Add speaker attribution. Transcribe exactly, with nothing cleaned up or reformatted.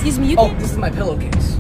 Speaker 1: Excuse me, you
Speaker 2: Oh,
Speaker 1: can.
Speaker 2: this is my pillowcase.